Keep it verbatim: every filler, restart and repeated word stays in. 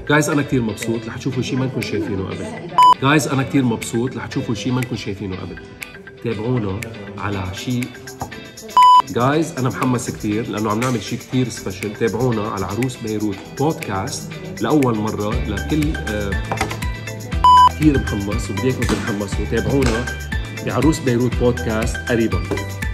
جايز انا كثير مبسوط رح تشوفوا شيء ما نكون شايفينه قبل. جايز انا كثير مبسوط رح تشوفوا شيء ما نكون شايفينه قبل. تابعونا على شيء. جايز انا محمس كثير لانه عم نعمل شيء كثير سبيشل. تابعونا على عروس بيروت بودكاست لاول مره لكل آه كثير محمس وبدي اياكم تتحمسوا. تابعونا بعروس بيروت بودكاست قريبا.